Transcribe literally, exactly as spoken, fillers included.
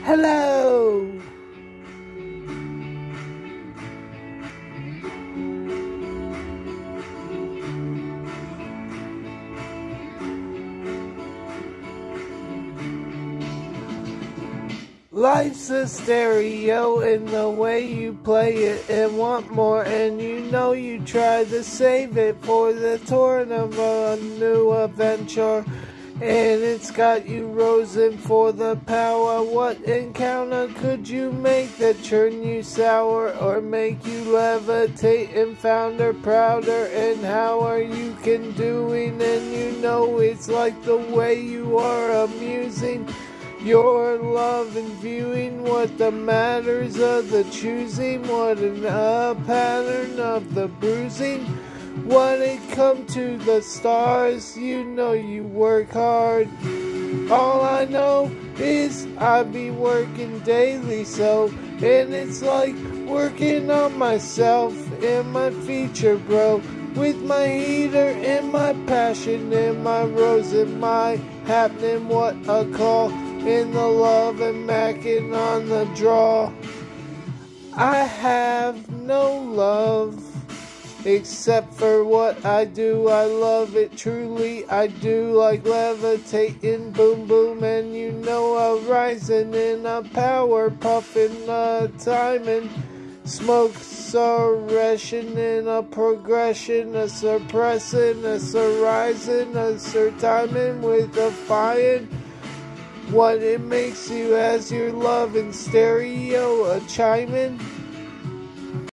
Hello! Life's a stereo in the way you play it and want more, and you know you try to save it for the turn of a new adventure. And it's got you rosing for the power. What encounter could you make that turn you sour or make you levitate and founder prouder? And how are you can doing? And you know it's like the way you are amusing your love and viewing what the matters of the choosing. What an a pattern of the bruising. When it come to the stars, you know you work hard. All I know is I be working daily, so, and it's like working on myself and my future, bro. With my heater and my passion and my rose and my happening, what I call in the love and macking on the draw. I have no love except for what I do. I love it truly, I do, like levitating, boom boom, and you know a rising in a power puffing, a timing, smoke surration in a progression, a suppressing, a surrising, a surtiming with a fire. What it makes you as your love in stereo, a chiming.